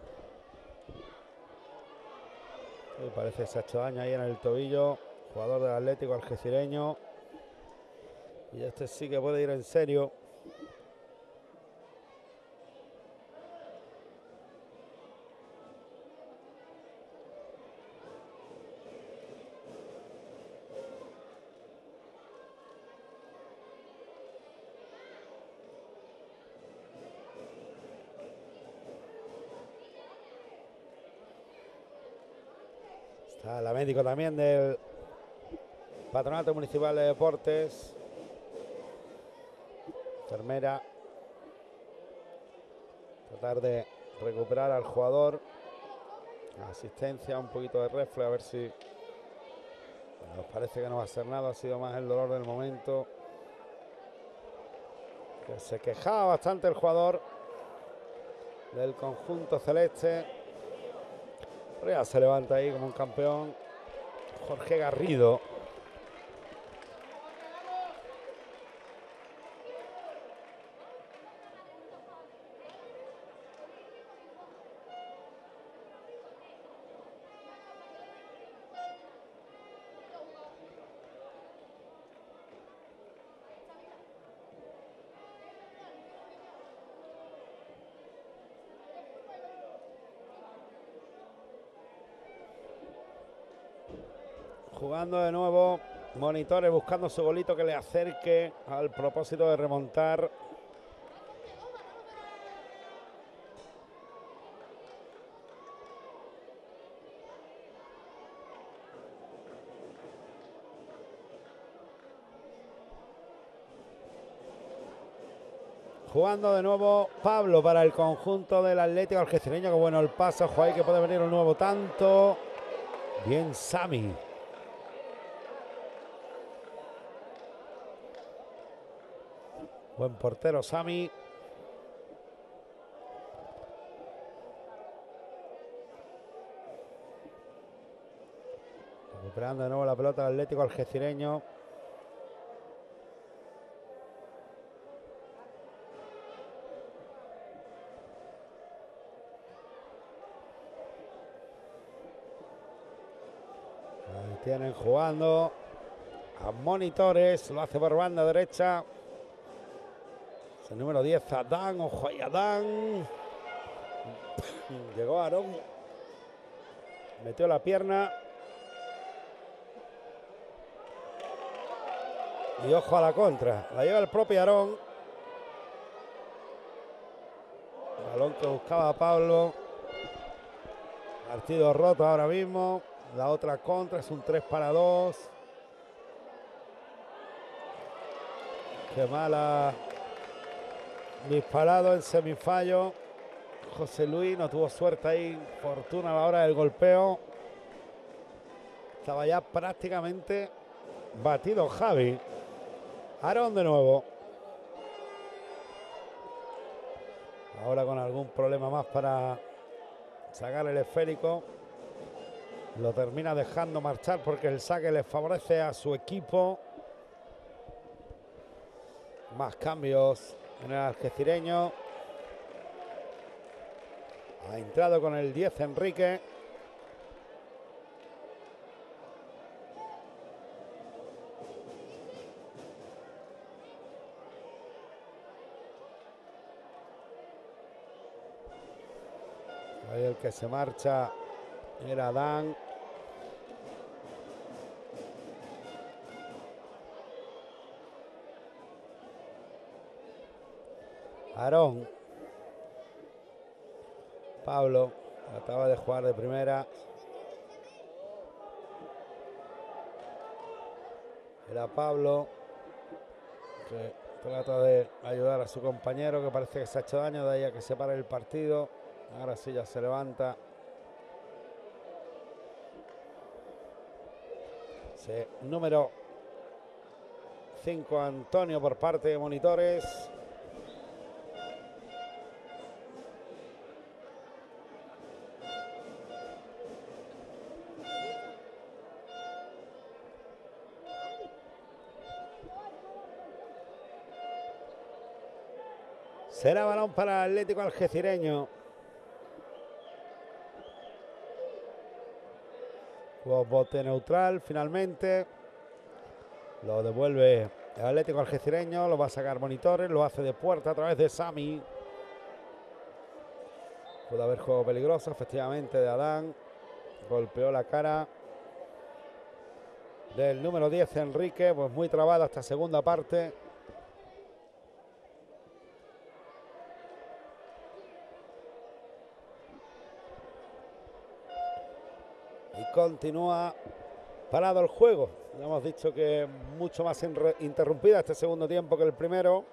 Y parece que se ha hecho daño ahí en el tobillo. Jugador del Atlético algecireño. Y este sí que puede ir en serio. Está la médico también del Patronato Municipal de Deportes. Enfermera. Tratar de recuperar al jugador. Asistencia, un poquito de refle, a ver si... Bueno, nos parece que no va a ser nada, ha sido más el dolor del momento. Que se quejaba bastante el jugador del conjunto celeste. Pero ya se levanta ahí como un campeón. Jorge Garrido. Jugando de nuevo, monitores buscando su golito que le acerque al propósito de remontar. Jugando de nuevo Pablo para el conjunto del Atlético algecireño. Que bueno el paso, ojo ahí que puede venir un nuevo tanto. Bien Sami. Buen portero Sami. Recuperando de nuevo la pelota del Atlético algecireño. Ahí tienen jugando a monitores. Lo hace por banda derecha. Es el número 10, Adán. Ojo ahí, Adán. Llegó Aarón. Metió la pierna. Y ojo a la contra. La lleva el propio Aarón. Balón que buscaba Pablo. Partido roto ahora mismo. La otra contra es un 3-2. Qué mala. Disparado en semifallo. José Luis no tuvo suerte ahí. Fortuna a la hora del golpeo. Estaba ya prácticamente batido Javi. Aarón de nuevo. Ahora con algún problema más para sacar el esférico. Lo termina dejando marchar porque el saque le favorece a su equipo. Más cambios en el algecireño. Ha entrado con el 10 Enrique. Ahí el que se marcha era Dan. Aarón. Pablo trataba de jugar de primera. Era Pablo que trata de ayudar a su compañero, que parece que se ha hecho daño, de ahí a que se pare el partido. Ahora sí ya se levanta. Número 5 Antonio por parte de Monitores. Será balón para el Atlético Algecireño. Bote neutral finalmente. Lo devuelve el Atlético Algecireño. Lo va a sacar Monitores. Lo hace de puerta a través de Sami. Puede haber juego peligroso, efectivamente, de Adán. Golpeó la cara del número 10, Enrique. Pues muy trabada esta segunda parte. Y continúa parado el juego. Ya hemos dicho que mucho más interrumpida este segundo tiempo que el primero.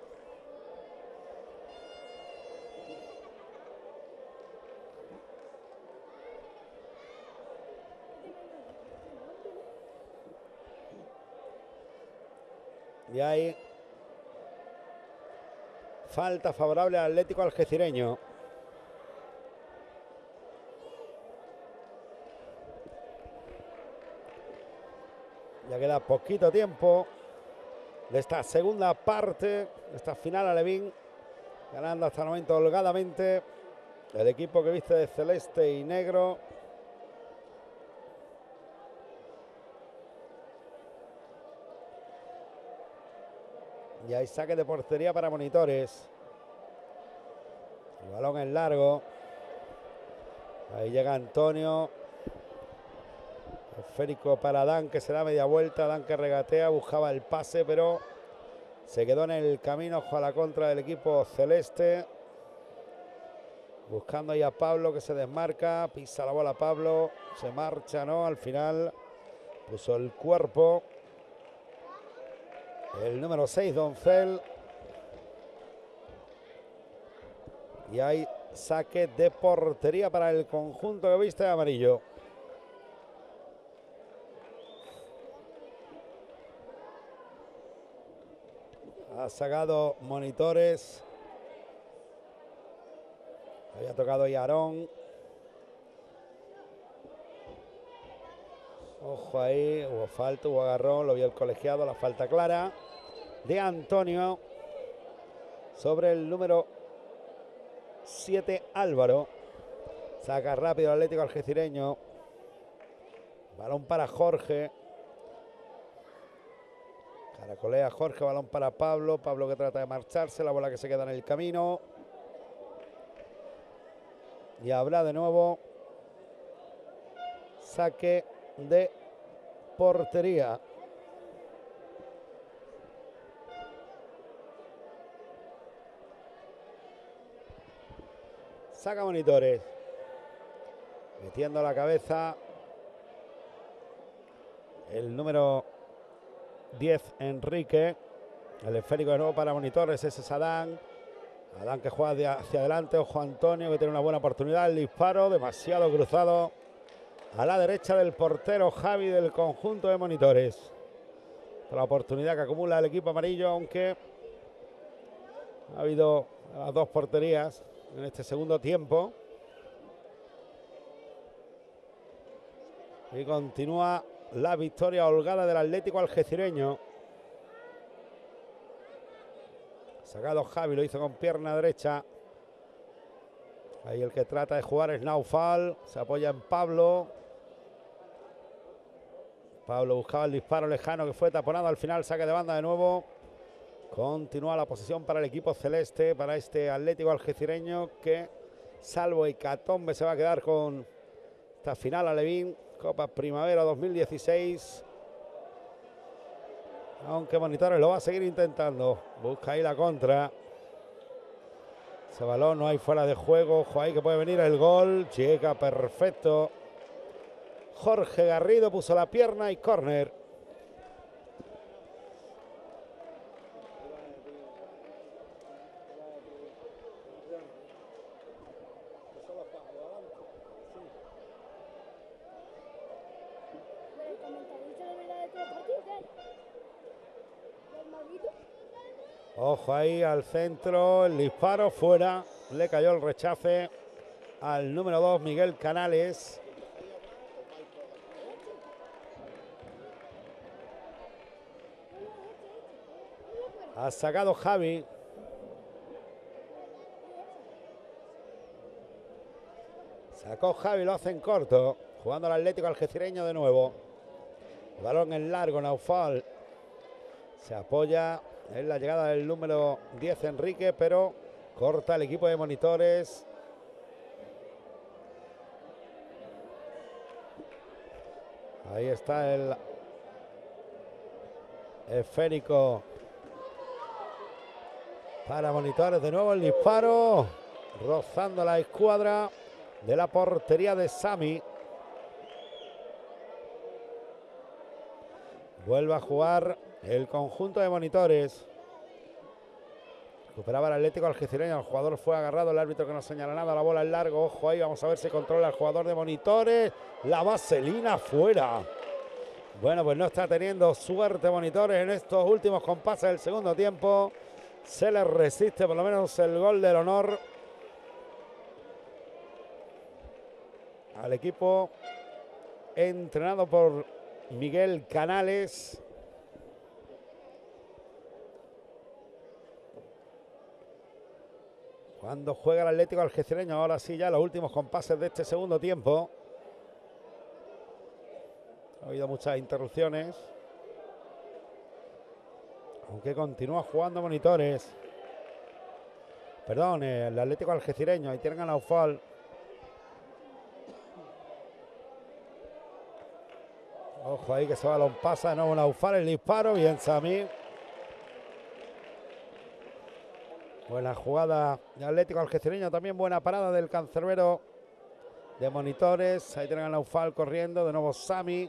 Y hay falta favorable al Atlético Algecireño. Ya queda poquito tiempo de esta segunda parte, de esta final alevín, ganando hasta el momento holgadamente el equipo que viste de celeste y negro. Y hay saque de portería para Monitores. El balón es largo. Ahí llega Antonio. Esférico para Adán, que se da media vuelta. Adán que regatea, buscaba el pase, pero se quedó en el camino a la contra del equipo celeste. Buscando ahí a Pablo, que se desmarca. Pisa la bola Pablo. Se marcha, ¿no? Al final puso el cuerpo el número 6, Doncel. Y hay saque de portería para el conjunto que viste de amarillo. Ha sacado Monitores. Había tocado ahí Aarón. Ojo ahí, hubo falta, hubo agarrón, lo vio el colegiado, la falta clara de Antonio sobre el número 7, Álvaro. Saca rápido el Atlético Algecireño. Balón para Jorge. Caracolea Jorge, balón para Pablo. Pablo que trata de marcharse, la bola que se queda en el camino. Y habrá de nuevo saque de portería. Saca Monitores. Metiendo la cabeza el número 10, Enrique. El esférico de nuevo para Monitores. Ese es Adán. Adán que juega hacia adelante. Ojo Antonio que tiene una buena oportunidad. El disparo demasiado cruzado a la derecha del portero Javi del conjunto de Monitores. La oportunidad que acumula el equipo amarillo, aunque ha habido las dos porterías en este segundo tiempo. Y continúa la victoria holgada del Atlético Algecireño. Sacado Javi, lo hizo con pierna derecha. Ahí el que trata de jugar es Naufal. Se apoya en Pablo. Pablo buscaba el disparo lejano que fue taponado al final. Saque de banda de nuevo. Continúa la posición para el equipo celeste, para este Atlético Algecireño que, salvo hecatombe, se va a quedar con esta final alevín, Copa Primavera 2016. Aunque Monitores lo va a seguir intentando. Busca ahí la contra. Ese balón no hay fuera de juego. Ojo ahí que puede venir el gol. Llega perfecto. Jorge Garrido puso la pierna y córner. Ojo ahí al centro, el disparo fuera, le cayó el rechace al número 2, Miguel Canales. Ha sacado Javi. Sacó Javi, lo hace en corto, jugando al Atlético algecireño de nuevo. El balón en largo, Naufal. Se apoya en la llegada del número 10, Enrique, pero corta el equipo de monitores. Ahí está el esférico para monitores. De nuevo el disparo, rozando la escuadra de la portería de Sami. Vuelve a jugar el conjunto de monitores. Recuperaba el Atlético algecireño. El jugador fue agarrado. El árbitro que no señala nada. La bola en largo. Ojo ahí. Vamos a ver si controla el jugador de monitores. La vaselina fuera. Bueno, pues no está teniendo suerte monitores en estos últimos compases del segundo tiempo. Se les resiste por lo menos el gol del honor al equipo entrenado por Miguel Canales. Cuando juega el Atlético algecireño, ahora sí ya los últimos compases de este segundo tiempo. Ha habido muchas interrupciones. Aunque continúa jugando monitores. Perdón, el Atlético algecireño. Ahí tienen a Naufal. Ojo ahí que ese balón pasa. De nuevo Naufal, el disparo. Bien Sami. Buena jugada de Atlético algecireño. También buena parada del cancerbero de monitores. Ahí tienen a Naufal corriendo. De nuevo Sami.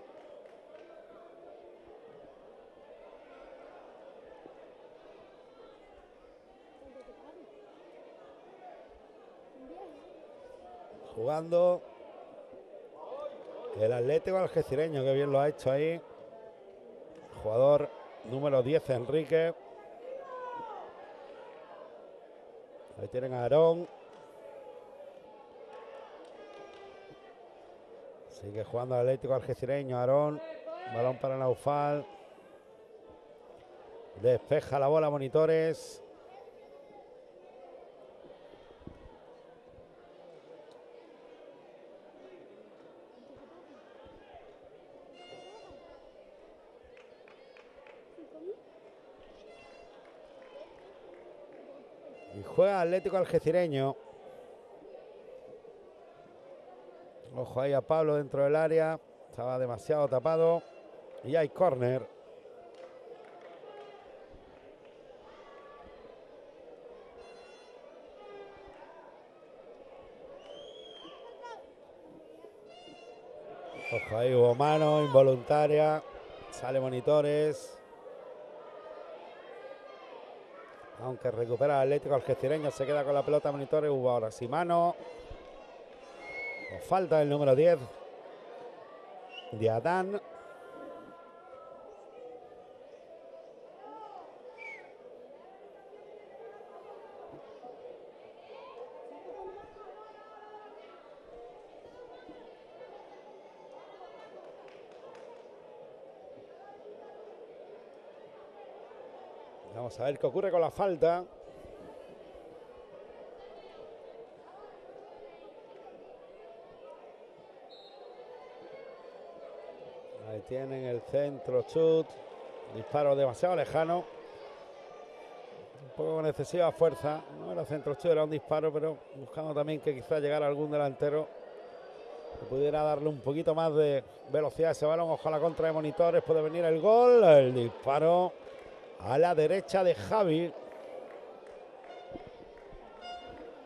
Jugando el Atlético algecireño, que bien lo ha hecho ahí. Jugador número 10, Enrique. Ahí tienen a Aarón. Sigue jugando el Atlético algecireño, Aarón. Balón para Naufal. Despeja la bola monitores. Y juega Atlético algecireño. Ojo ahí a Pablo dentro del área. Estaba demasiado tapado. Y hay córner. Ojo ahí, hubo mano involuntaria. Sale monitores. Aunque recupera el Atlético algecireño, se queda con la pelota monitores. Hubo ahora sí mano. Nos falta el número 10 de Adán. Vamos a ver qué ocurre con la falta. Ahí tienen el centro, chut. Disparo demasiado lejano. Un poco con excesiva fuerza. No era centro chut, era un disparo, pero buscando también que quizás llegara algún delantero que pudiera darle un poquito más de velocidad a ese balón. Ojo a la contra de monitores. Puede venir el gol. El disparo a la derecha de Javi.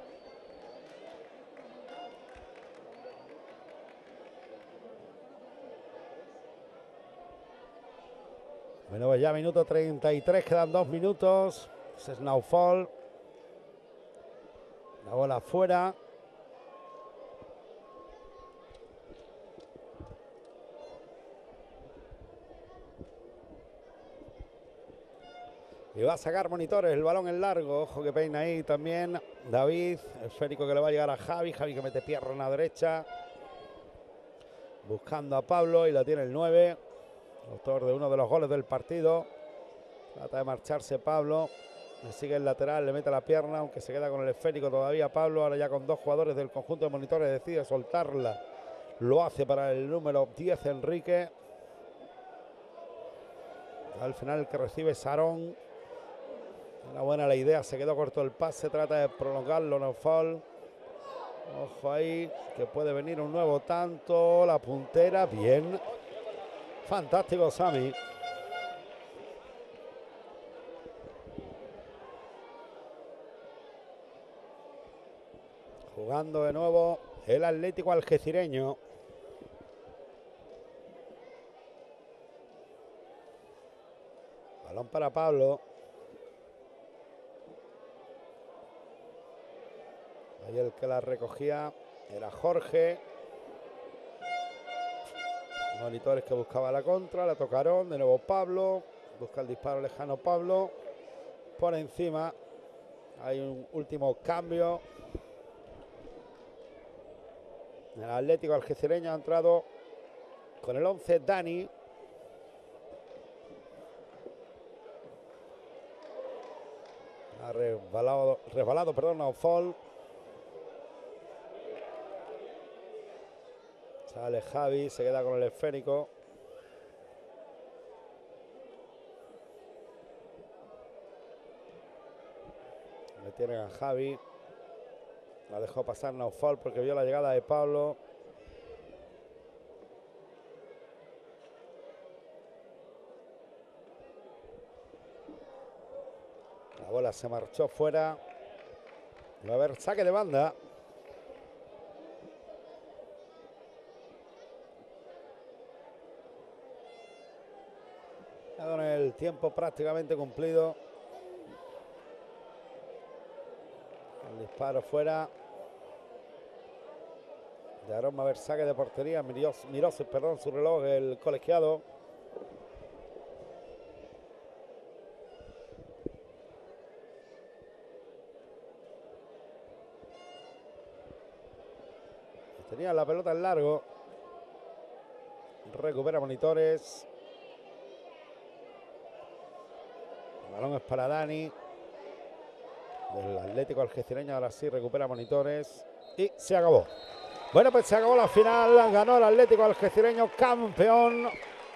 Bueno, pues ya minuto 33, quedan 2 minutos. Snowfall. La bola fuera. Y va a sacar Monitores, el balón en largo, ojo que peina ahí también David, esférico que le va a llegar a Javi, Javi que mete pierna derecha, buscando a Pablo y la tiene el 9, autor de uno de los goles del partido, trata de marcharse Pablo, le sigue el lateral, le mete la pierna, aunque se queda con el esférico todavía Pablo, ahora ya con 2 jugadores del conjunto de Monitores decide soltarla, lo hace para el número 10 Enrique, al final el que recibe Sarón. Era buena la idea, se quedó corto el pase, trata de prolongarlo, no fall. Ojo ahí, que puede venir un nuevo tanto, la puntera, bien. Fantástico, Sami. Jugando de nuevo el Atlético algecireño. Balón para Pablo. Ahí el que la recogía era Jorge. Monitores que buscaba la contra, la tocaron, de nuevo Pablo. Busca el disparo lejano Pablo. Por encima hay un último cambio. El Atlético algecireño ha entrado con el 11 Dani. Ha resbalado, perdón, no fall. Sale Javi, se queda con el esférico. Le tienen a Javi. La dejó pasar no fall porque vio la llegada de Pablo. La bola se marchó fuera. Va a haber saque de banda. Con el tiempo prácticamente cumplido. El disparo fuera. De Aarón va a haber saque de portería. Miró su reloj el colegiado. Tenía la pelota en largo. Recupera Monitores. El balón es para Dani. Del Atlético algecireño, ahora sí recupera Monitores. Y se acabó. Bueno, pues se acabó la final. Ganó el Atlético algecireño, campeón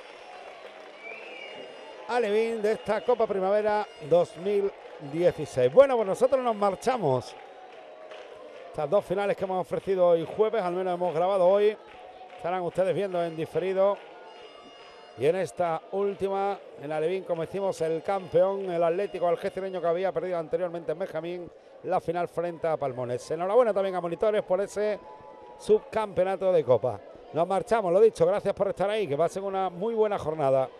alevín de esta Copa Primavera 2016. Bueno, pues nosotros nos marchamos. Estas 2 finales que hemos ofrecido hoy jueves, al menos hemos grabado hoy, estarán ustedes viendo en diferido. Y en esta última, en alevín, como decimos, el campeón, el Atlético algecireño, que había perdido anteriormente en Benjamín la final frente a Palmones. Enhorabuena también a Monitores por ese subcampeonato de Copa. Nos marchamos, lo dicho, gracias por estar ahí, que pasen una muy buena jornada.